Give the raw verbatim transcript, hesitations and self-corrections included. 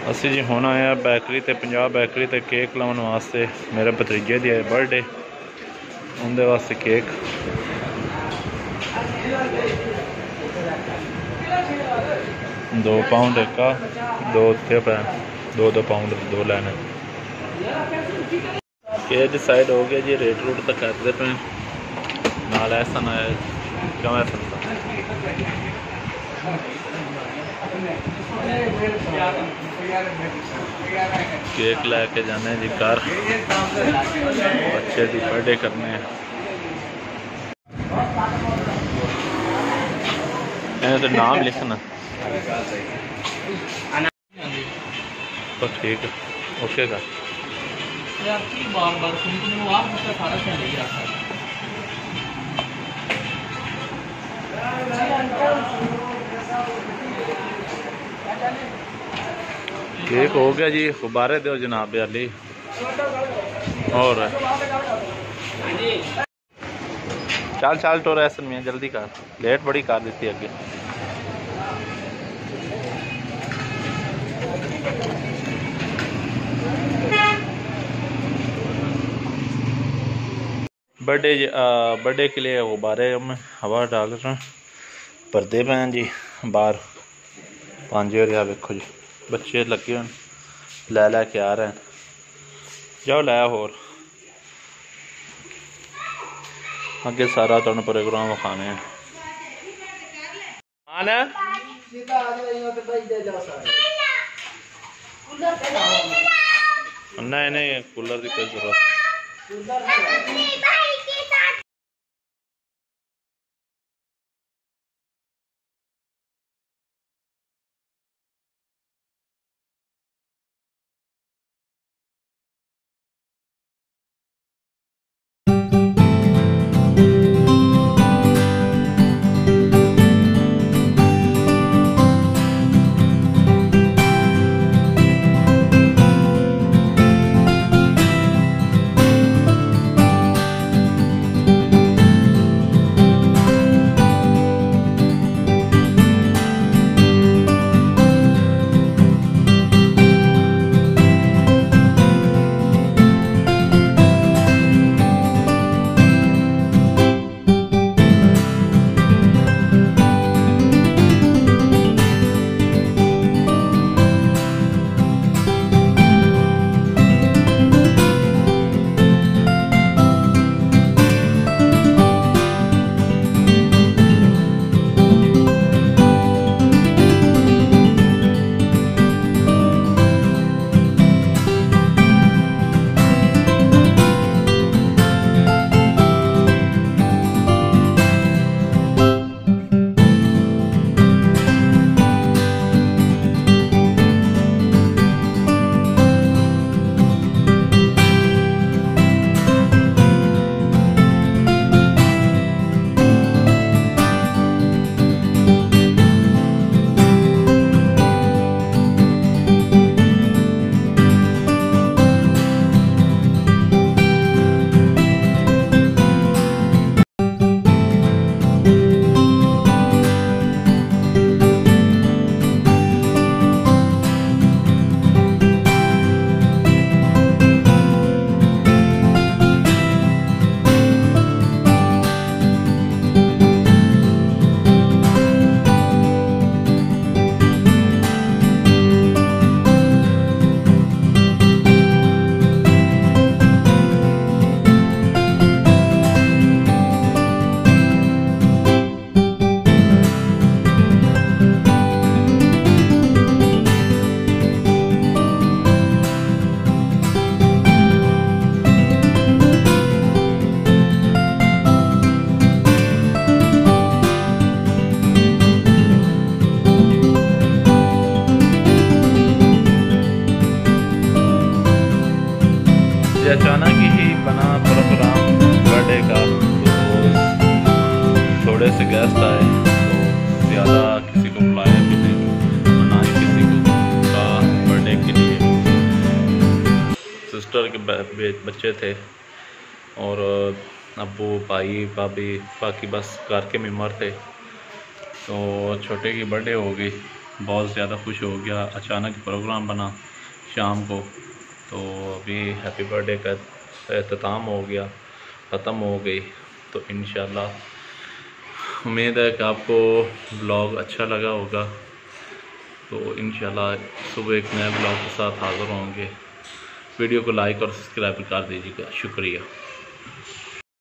असी जी हुण आए हैं बेकरी ते पंजाब बेकरी ते केक लाने वास्ते। मेरे भतीजे दी बर्थडे, उनके वास्ते केक। दो पाउंड एक दो उत्थे पे दो दो पाउंड दो लैने। केक डिसाइड हो गया जी, रेट रूट तो करते पे नाल ऐसा ना क्यों ऐसा केक लैके जाने जी घर, बच्चे की बर्थडे करने। तो नाम लिखना तो ठीक है, ओके का बार बार सारा केक हो गया जी। गुब्बारे दो जनाब अली। और चल चल टोर ऐसा में जल्दी कर, लेट बड़ी कर दी अगे। बर्थडे बर्थडे के लिए गुब्बारे में हवा डाल रहे भरते पे हैं जी बाहर। पाँच रुपया वेखो जी, बच्चे लगे हुए लै लैके आ रहे हैं। जाओ लै होर अगे सारा तुहानू प्रोग्राम विखाने हैं। नहीं नहीं कूलर की कोई जरूरत। अचानक ही बना प्रोग्राम बर्थडे का, तो थोड़े से गेस्ट आए, तो ज़्यादा किसी को बुलाया भी नहीं, ना ही किसी को का बर्थडे के लिए। सिस्टर के बच्चे थे और अब्बू भाई भाभी बाकी बस घर के मेम्बर थे। तो छोटे की बर्थडे हो गई। बहुत ज़्यादा खुश हो गया। अचानक प्रोग्राम बना शाम को, तो अभी हैप्पी बर्थडे का अख्ताम हो गया, ख़त्म हो गई। तो इंशाल्लाह उम्मीद है कि आपको ब्लॉग अच्छा लगा होगा। तो इंशाल्लाह सुबह एक नए ब्लॉग के साथ हाज़िर होंगे। वीडियो को लाइक और सब्सक्राइब कर दीजिएगा। शुक्रिया।